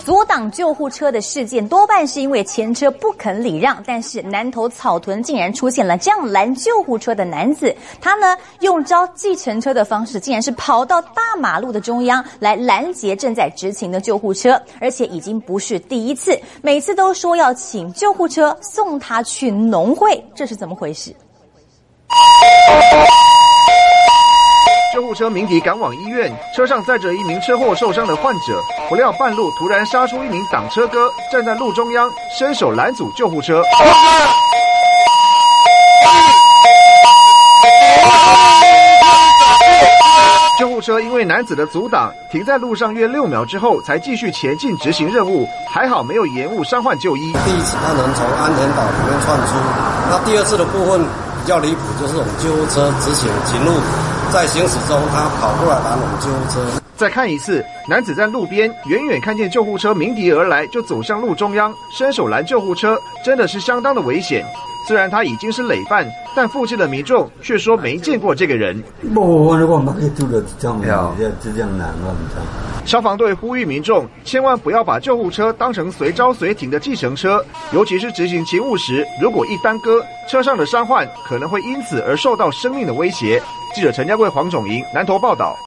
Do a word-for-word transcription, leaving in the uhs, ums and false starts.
阻挡救护车的事件多半是因为前车不肯礼让，但是南投草屯竟然出现了这样拦救护车的男子，他呢用招计程车的方式，竟然是跑到大马路的中央来拦截正在执勤的救护车，而且已经不是第一次，每次都说要请救护车送他去农会，这是怎么回事？ 救护车鸣笛赶往医院，车上载着一名车祸受伤的患者，不料半路突然杀出一名挡车哥，站在路中央，伸手拦阻救护车。救护车因为男子的阻挡，停在路上约六秒之后，才继续前进执行任务，还好没有延误伤患就医。 第一次他能从安田岛里面窜出，那第二次的部分比较离谱，就是我们救护车执行勤务。在行驶中，他跑过来拦我们救护车。 再看一次，男子在路边远远看见救护车鸣笛而来，就走向路中央，伸手拦救护车，真的是相当的危险。虽然他已经是累犯，但附近的民众却说没见过这个人。消防队呼吁民众千万不要把救护车当成随招随停的计程车，尤其是执行勤务时，如果一耽搁，车上的伤患可能会因此而受到生命的威胁。记者陈家贵、黄种莹南投报道。